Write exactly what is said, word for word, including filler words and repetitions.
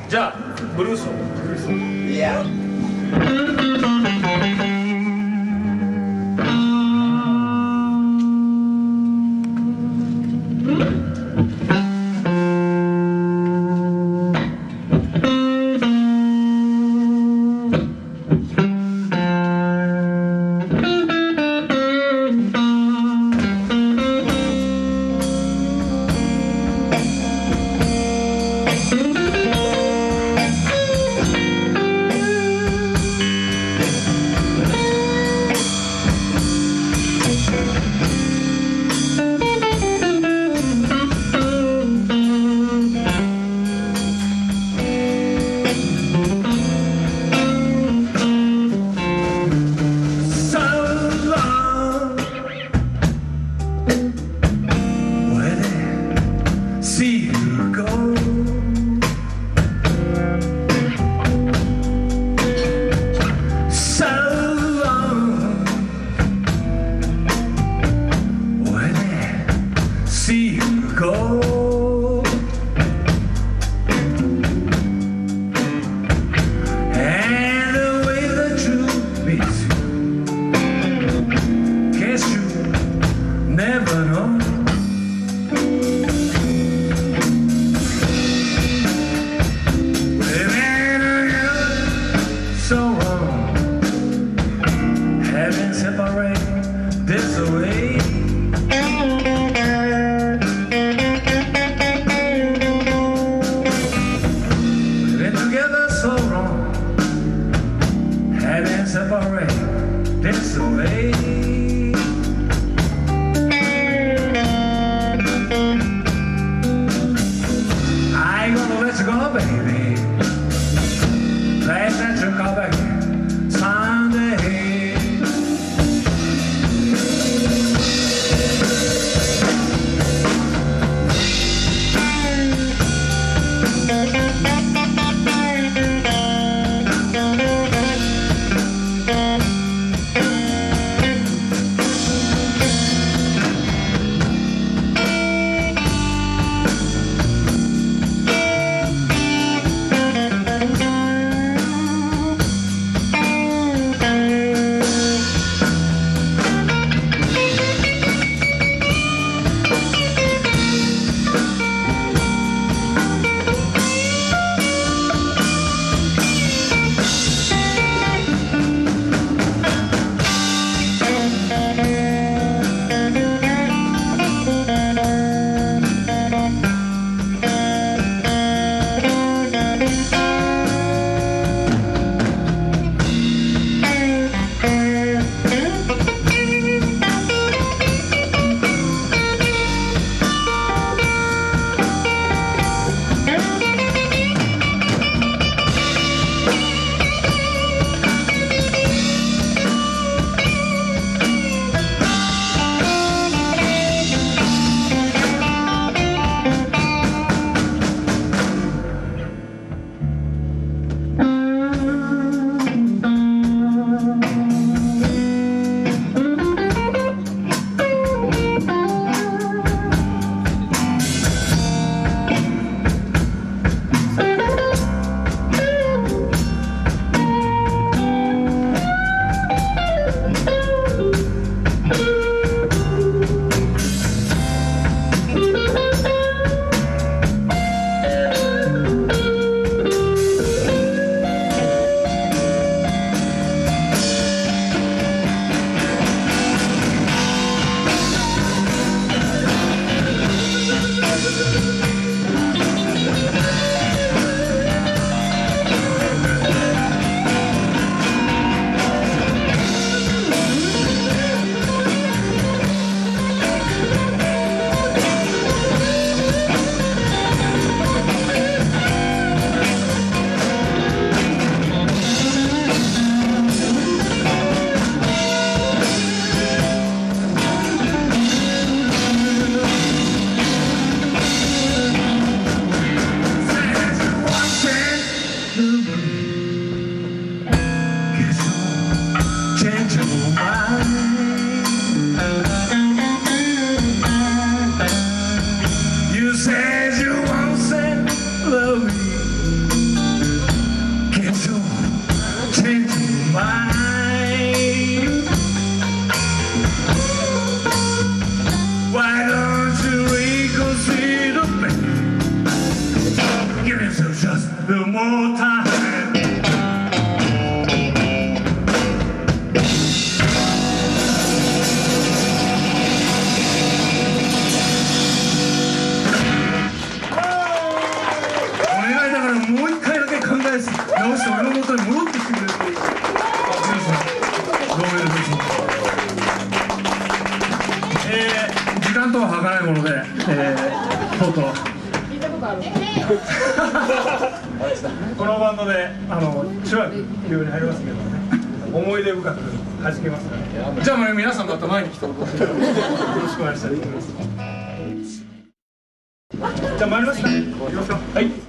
じゃあブルースを。 いや。 Just the more time.もう一回だけ考え直して俺の元に戻ってきてくれるといい。あ、すいません。どうもよろしく。えー、時間とは計らないもので、えー、とうとう聞いたことある。このバンドであの中学病に入りますけどね、思い出深く弾けますからね。じゃあもう皆さんまた前に来てよろしくお願いしたいと思います。じゃあ参りますか。行きましょう。はい。